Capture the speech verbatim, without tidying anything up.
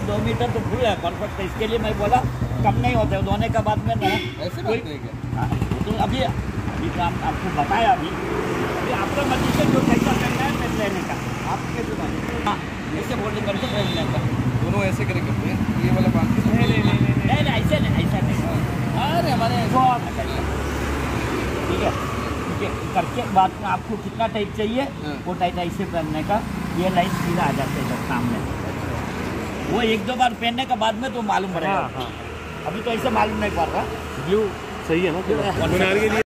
दो मीटर तो फुल है परफेक्ट, इसके लिए मैं बोला कम नहीं होते धोने का बाद में ना ऐसे बात है क्या? तो अभी अभी तो आप, आपको बताया अभी अभी आपका मर्जी से जो कैसा करना है मैं लेने का आप कैसे बात? हाँ ऐसे बोल्डिंग करके लेने का दोनों ऐसे करेंगे अपने ये वाला बात नहीं नहीं नहीं नहीं नहीं ऐसे नहीं ऐसा नहीं अरे हमारे ठीक है ठीक है करके बाद में आपको कितना टाइट चाहिए वो टाइट ऐसे पहनने का, ये लाइन सीधा आ जाते हैं सामने, वो एक दो बार पहनने के बाद में तो मालूम पड़ेगा। हाँ, हाँ। अभी तो ऐसे मालूम नहीं पड़ रहा। ब्लू सही है ना?